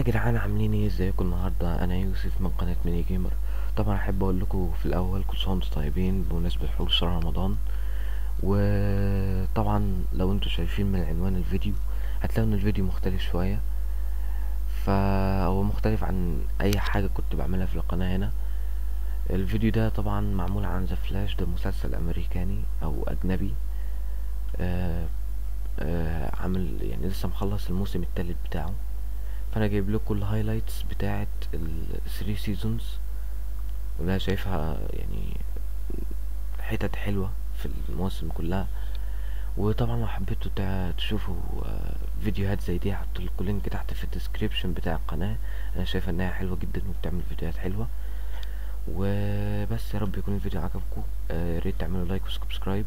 يا جدعان، عاملين ايه؟ ازيكم؟ النهارده انا يوسف من قناه ميني جيمر. طبعا احب اقول لكم في الاول كل سنه وانتم طيبين بمناسبه حلول شهر رمضان. وطبعا لو انتم شايفين من عنوان الفيديو هتلاقوا ان الفيديو مختلف شويه، فهو مختلف عن اي حاجه كنت بعملها في القناه هنا. الفيديو ده طبعا معمول عن ذا فلاش، ده مسلسل امريكاني او اجنبي. عامل يعني لسه مخلص الموسم الثالث بتاعه، فانا جايب لكم الهايلايتس بتاعه ال3 سيزونز، وده شايفها يعني حتت حلوه في المواسم كلها. وطبعا لو حبيتوا تشوفوا فيديوهات زي دي هحط لكم لينك تحت في الديسكريبشن بتاع القناه. انا شايفه انها حلوه جدا وبتعمل فيديوهات حلوه. وبس، يا رب يكون الفيديو عجبكم. يا ريت تعملوا لايك وسبسكرايب.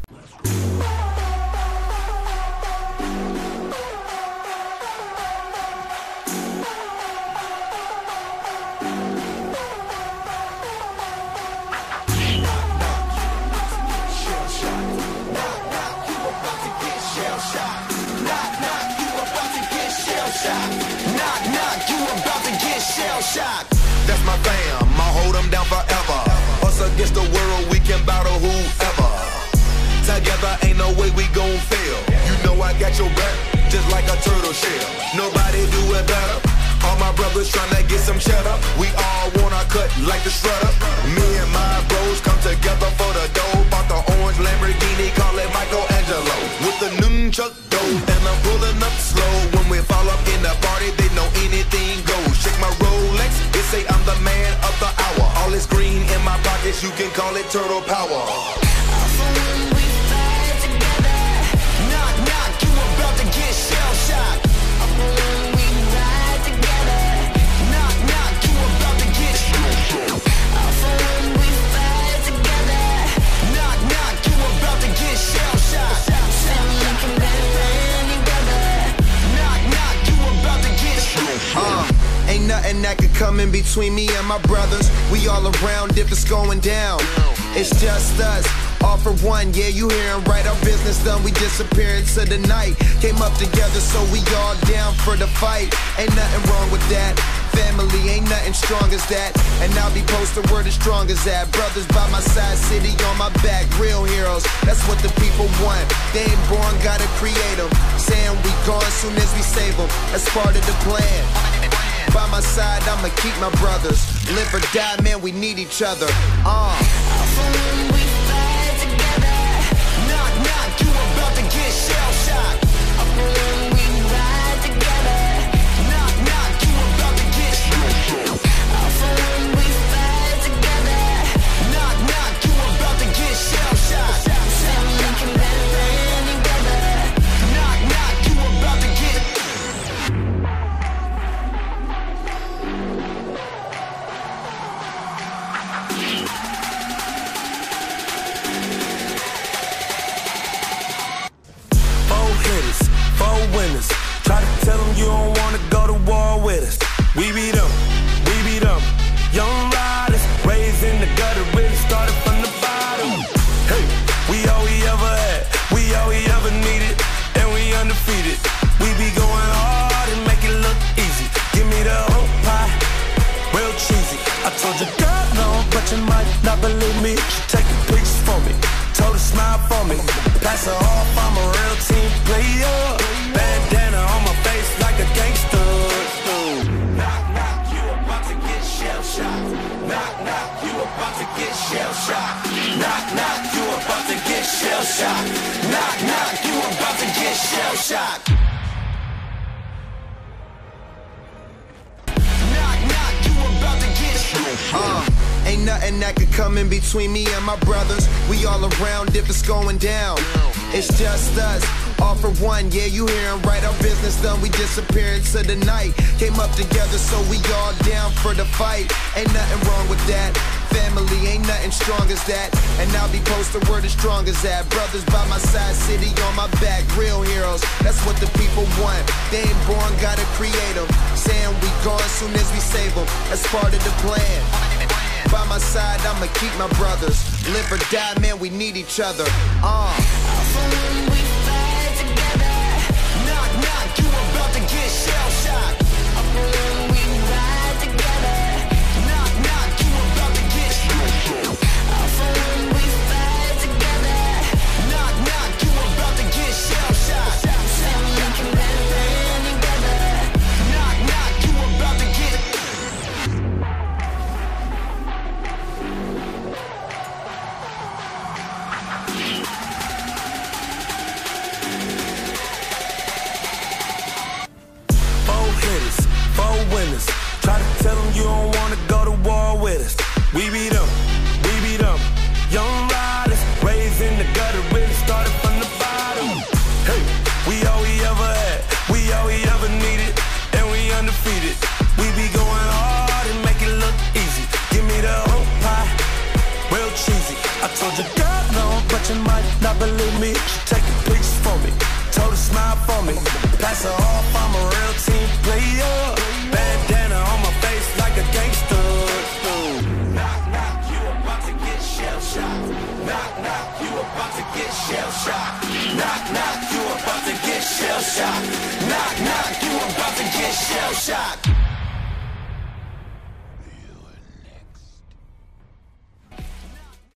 That's my fam, I'll hold them down forever. Us against the world, we can battle whoever. Together ain't no way we gon' fail. You know I got your back, just like a turtle shell. Nobody do it better. All my brothers tryna get some cheddar. We all wanna cut like the shredder. Me and my bros come together for the dough. Bought the orange Lamborghini, call it Michelangelo. With the nunchuck dough, and I'm pulling up slow. When we fall up in the party, they know anything goes. Shake my Rolex, they say I'm the man of the hour. All this green in my pockets, you can call it turtle power. Ain't nothing that could come in between me and my brothers. We all around if it's going down. It's just us, all for one. Yeah, you hearin' right, our business done. We disappear into the night. Came up together, so we all down for the fight. Ain't nothing wrong with that. Family ain't nothing strong as that. And I'll be posted where the strong as that. Brothers by my side, city on my back. Real heroes, that's what the people want. They ain't born, gotta create them. Saying we gone soon as we save them. That's part of the plan. By my side, I'ma keep my brothers. Live or die, man, we need each other. When we fight together, knock, knock, you about to get shell-shocked. When we ride together, knock, knock, you about to get shell-shocked. When we fight together, knock, knock, you about to get shell-shocked. Say we can better together, knock, knock, you about to get. Four winners. Try to tell them you don't wanna go to war with us. We beat them, young riders, raised in the gutter, really started from the bottom. Hey, we all we ever had, we all we ever needed, and we undefeated. We be going hard and make it look easy. Give me the whole pie, real cheesy. I told you God no, but you might not believe me. She taking pictures for me, told her smile for me. Pass her off, I'm a real team player. Bandana on my face like a gangster. Knock, knock, you about to get shell-shocked. Knock, knock, you about to get shell-shocked. Knock, knock, you about to get shell-shocked. Knock, knock, you about to get shell-shocked. Knock, knock, you about to get shell-shocked. Ain't nothing that could come in between me and my brothers. We all around if it's going down. It's just us, all for one. Yeah, you hearin' right, our business done. We disappear into the night. Came up together, so we all down for the fight. Ain't nothing wrong with that. Family ain't nothing strong as that. And I'll be posted where the strong as that. Brothers by my side, city on my back. Real heroes, that's what the people want. They ain't born, gotta create them. Saying we gone soon as we save them. That's part of the plan. By my side, I'ma keep my brothers. Live or die, man, we need each other. When we fight together, knock, knock, you about to get shell-shocked. When we mask off, I'm a real team player. Bandana on my face like a gangster. Knock, knock, you about to get shell shocked. Knock, knock, you about to get shell shocked. Knock, knock, you about to get shell shocked. Knock, knock, you about to get shell shocked.